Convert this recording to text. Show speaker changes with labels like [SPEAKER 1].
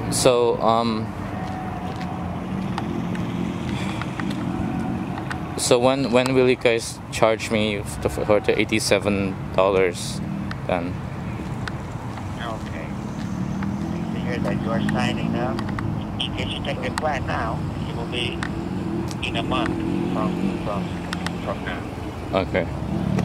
[SPEAKER 1] So so when will you guys charge me for the $87 then?
[SPEAKER 2] Okay. I hear that you are signing up. In case you take the plan now, it will be in a month from now.
[SPEAKER 1] Okay.